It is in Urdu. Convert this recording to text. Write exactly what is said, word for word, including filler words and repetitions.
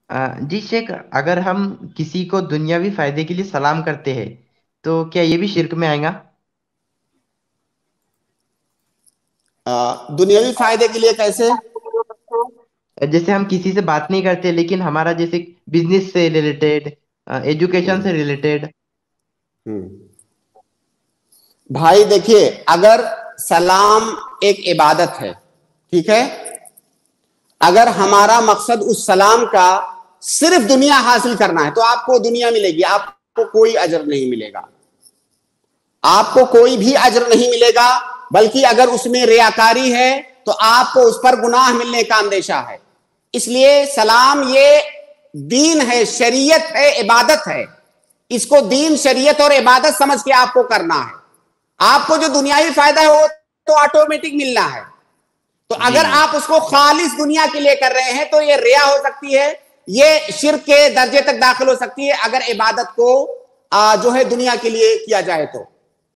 آ، جی شیخ، اگر ہم کسی کو دنیاوی فائدے کے لیے سلام کرتے ہیں تو کیا یہ بھی شرک میں آئے گا؟ دنیاوی فائدے کے لیے کیسے؟ جیسے ہم کسی سے بات نہیں کرتے لیکن ہمارا جیسے بزنس سے ریلیٹڈ، ایجوکیشن سے ریلیٹڈ. بھائی دیکھیے، اگر سلام ایک عبادت ہے، ٹھیک ہے، اگر ہمارا مقصد اس سلام کا صرف دنیا حاصل کرنا ہے تو آپ کو دنیا ملے گی، آپ کو کوئی اجر نہیں ملے گا، آپ کو کوئی بھی اجر نہیں ملے گا، بلکہ اگر اس میں ریاکاری ہے تو آپ کو اس پر گناہ ملنے کا اندیشہ ہے۔ اس لیے سلام یہ دین ہے، شریعت ہے، عبادت ہے، اس کو دین، شریعت اور عبادت سمجھ کے آپ کو کرنا ہے۔ آپ کو جو دنیاوی فائدہ ہے وہ تو آٹومیٹک ملنا ہے، تو جی اگر آپ اس کو خالص دنیا کے لیے کر رہے ہیں تو یہ ریا ہو سکتی ہے، یہ شرک کے درجے تک داخل ہو سکتی ہے اگر عبادت کو جو ہے دنیا کے لیے کیا جائے تو۔